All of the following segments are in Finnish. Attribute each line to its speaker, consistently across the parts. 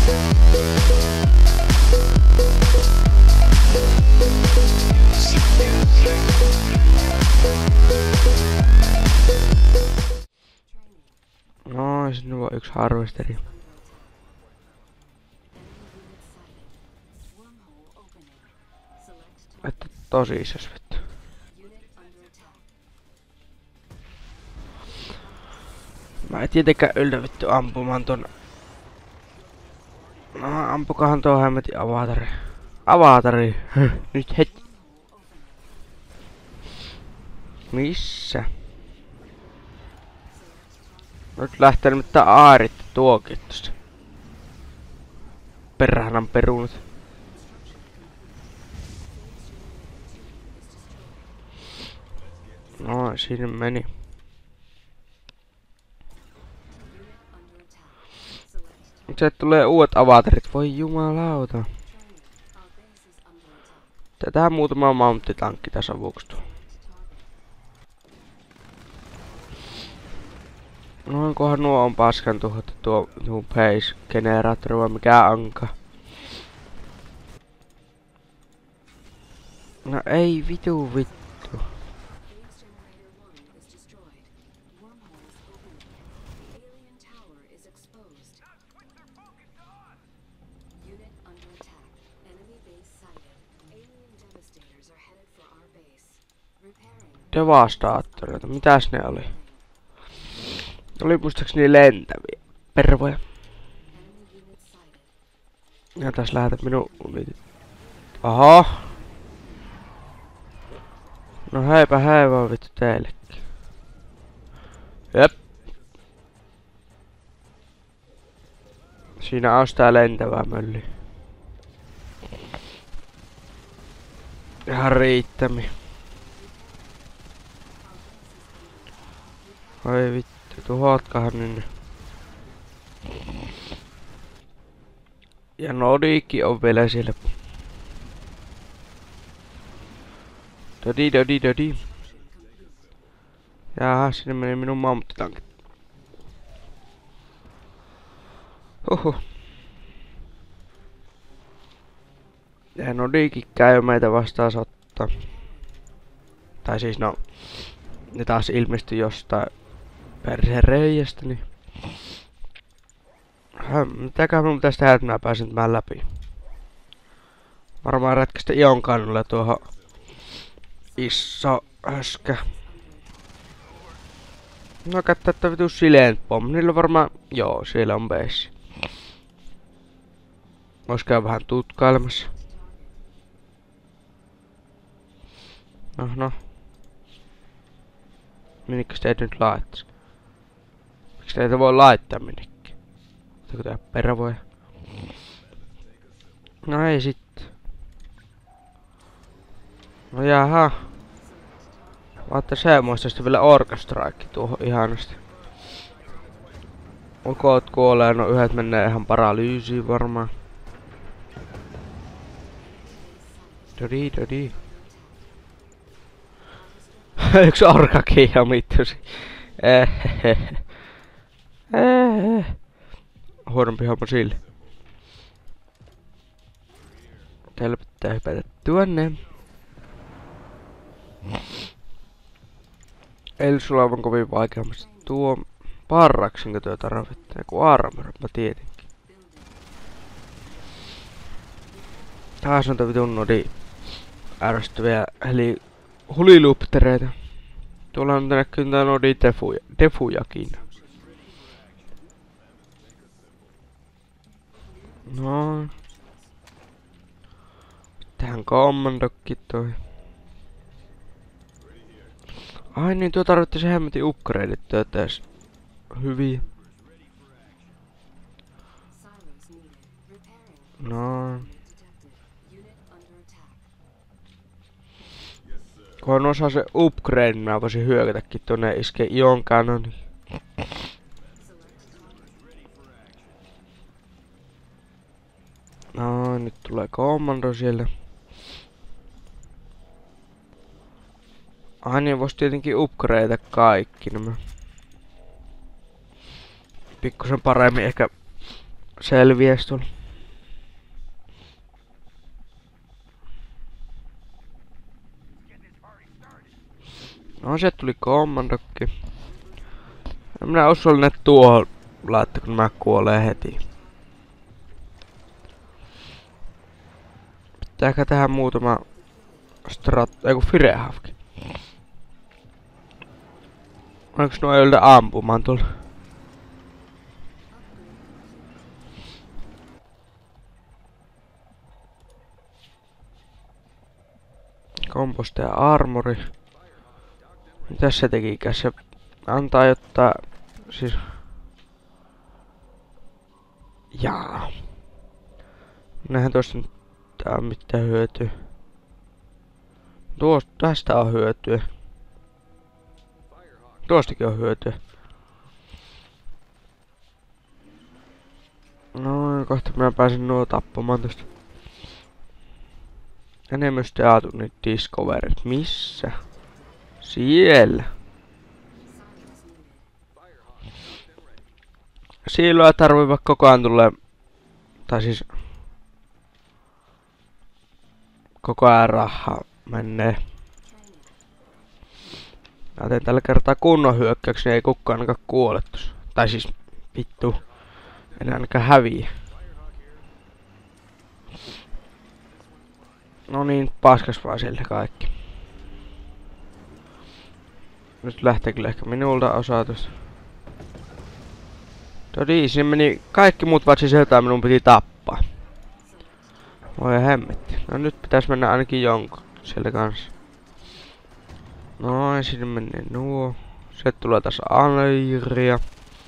Speaker 1: No, sinne on yksi harvesteri. Että tosi isos vittu. Mä en tietenkään yltä vittu ampumaan ton. No, ampukahan tuo hemmetin avatari. Avatari! Nyt heti. Missä? Nyt lähtee nimittäin aarit tuokin tosta. Perhanan perunat. No, siinä meni. Se tulee uudet avatarit, voi jumalauta. Tätä muutama mountitankki tässä avuksi tuo. Noinkohan nuo on paskan tuhottu tuo pace generaattori vai mikä anka. No ei vitu vittu. Devastaattoreita, mitäs ne oli? Oli muistaakseni lentäviä pervoja. Ja tässä lähetät minun unitit. Aha! No heipä hei vaan vittu teillekin. Jep. Siinä on sitä lentävää mölliä. Ihan riittämi. Oi vittu, tuhotkahan nyt. Ja Nodiikki on vielä siellä. Dodi. Jaha, sinne meni minun mammuttitankit. Huhhuh. Ja Nodiikki käy meitä vastaan sottaa. Tai siis no, ne taas ilmestyi jostain persereijästä, niin. Mitäkään minun pitäisi tehdä, että mä pääsen tämän läpi. Varmaan rätkästä ion kannulle tuohon iso höskä. No katsotaan, että vitu silent bomb. Niillä varmaan, joo, siellä on base. Vois käydä vähän tutkailemassa. No. Minnekäs teitä nyt laittais? Miksi teitä voi laittaa minnekin? Ottaako tää pervoja? No ei sitten. No jaha. Vaatte semmoista sitten vielä Orca-strike tuohon ihanasti. Ukot kuolee, no yhdet menee ihan paralyysiin varmaan. Dodi. Yksi orkakin ja mittusi. Huonompi homma sille. Täällä pitää hypätä tuonne. Ei sulla on kovin vaikeammasta. Tuo parraksinko tuo tarvittaa? Joku armorpa tietenkin. Taas on tuo vitun nodi ärsyttäviä eli huliluptereita. Tuolla on näkyy tää nodi defujakin. No. Tähän kommandokki toi. Ai niin, tuo tarvitti se hemmetin upgradeit tässä. Hyviä. No. Kun osaa se upgrade, mä voisin hyökätäkin tonne iske ion cannonin. No, nyt tulee kommando siellä. Ai niin, vois tietenkin upgradeita kaikki nämä. Pikkusen paremmin ehkä selviäis tuolla. No se tuli kommandokki. Minä uskon ne tuohon laittaa, kun mä kuolee heti. Pitääkö tähän muutama eiku Firehawk. Onks nuo joilta ampumaan tuolla? Komposta ja armori. Mitäs se tekikä? Se antaa jotta... Siis... Jaa. Nähän tuosta nyt tää on mitään hyötyä. Tästä on hyötyä. Tuostakin on hyötyä. No kohta minä pääsen nuo tappamaan tosta. Enemmistöatunnin discoverit. Missä? Siellä. Silloin tarvii vaikka koko ajan tulee... Tai siis... Koko ajan rahaa menee. Mä teen tällä kertaa kunnon hyökkäyksen, niin ei kukaan ainakaan kuole tossa. Tai siis, vittu. En ainakaan häviä. No niin, paskas vaan sille kaikki. Nyt lähtee kyllä ehkä minulta osa tosta. Todii, sinne meni kaikki muut vatsi sieltä minun piti tappaa. Voi hemmetti. No nyt pitäis mennä ainakin jonkun sieltä kanssa. Noin, sinne menee nuo. Sieltä tulee taas Alairia.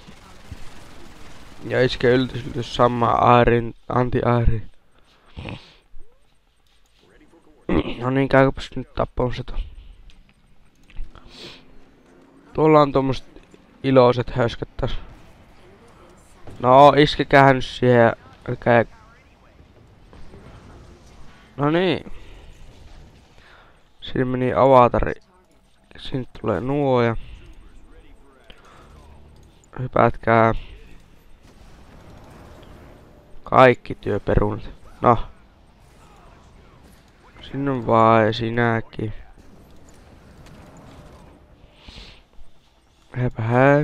Speaker 1: Ja iskee yltys sama anti-aari. No niin, käykääpäs nyt tappamassa tuo. Tuolla on tommoset iloiset höskät taas. No, iskekähän nyt siihen. Älkää... No niin. Siinä meni avatari. Sinne tulee nuo ja... Hypätkää. Kaikki työperunat. No. Sinun vai sinäkin. Heipä hei.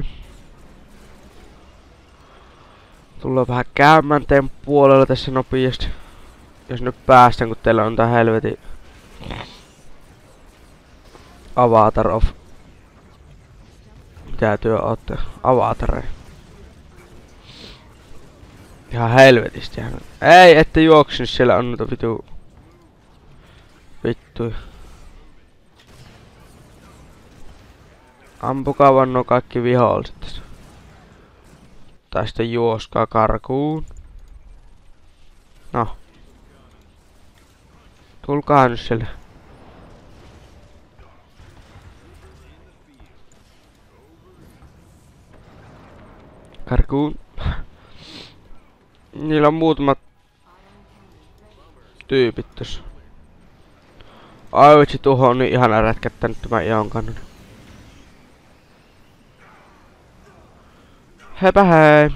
Speaker 1: Tullaan vähän käymään teidän puolella tässä nopeasti. Jos nyt päästään, kun teillä on tää helvetin... Avatar of... Mitä työ ootte? Avatare. Ihan helvetisti. Ei, ette juoksinut, siellä on noita vitu... Vittu. Ampukaa vaan nuo kaikki viholliset. Tai sitten juoskaa karkuun. No. Tulkaa nyt siellä. Karkuun. Niillä on muutamat tyypit tossa. Ai vitsi, tuohon on niin ihana rätkättänyt tämä Ion kannon. Heipä hei!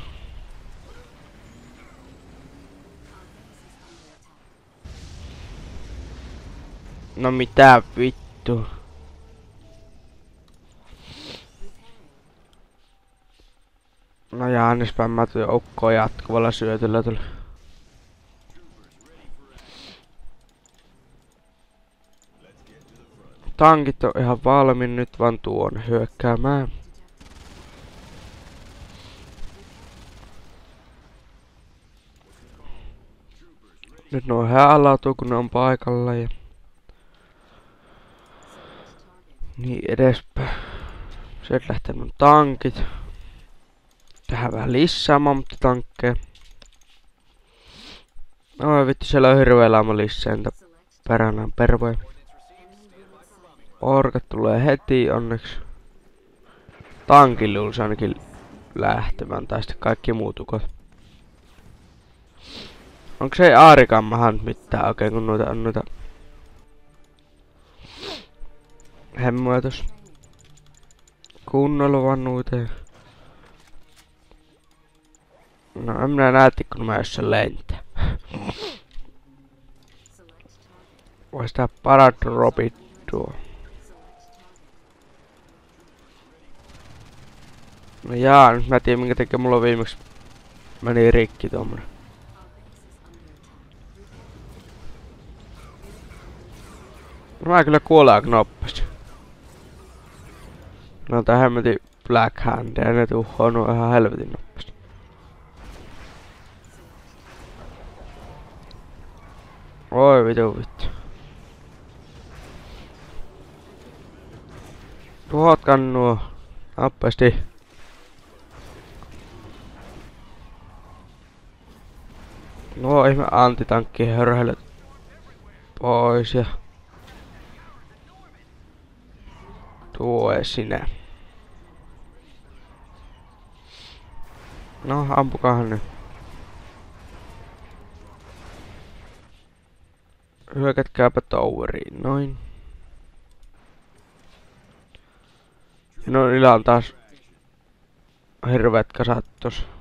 Speaker 1: No mitä vittu? No Jaanispäin mä tuin ukkoon jatkuvalla syötöllä tuli. Tankit on ihan valmiin, nyt vaan tuon hyökkäämään. Nyt ne on häälautuu, kun ne on paikalla ja... Niin edespäin. Sieltä lähtee mun tankit. Tähän vähän lisää mamttitankkeja. Oi vittu, siellä on hirveä lauma lisää entä peränään pervoja. Orkat tulee heti onneksi. Tankin luulisi ainakin lähtemään tai sitten kaikki muut ukot. Onko se aarikammahan nyt mitään oikein kun noita on noita hemmoja tossa. Kunnolla vaan noita. No en minä näytti kun mä jossain lentää. Vois tää paradropit tuo. No jaa, nyt mä tiedän minkä takia mulla viimeksi meni rikki tommonen. No mä kyllä kuolen aika nopeasti. No tää hemmetin Black Hand ja ne tuhoaa ihan helvetin nopeasti. Oi vittu. Tuhotkan nuo nopeasti. No ihme antitankki hörhelöt pois ja tuo sinä. No ampukahan nyt. Hyökätkääpä toweriin, noin. Ja no niillä on taas hirveät kasat tossa.